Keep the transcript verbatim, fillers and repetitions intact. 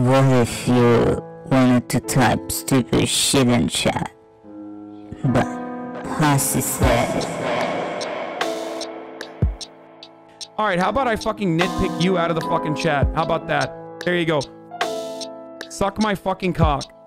What if you wanted to type stupid shit in chat? But Hasi said... Alright, how about I fucking nitpick you out of the fucking chat? How about that? There you go. Suck my fucking cock.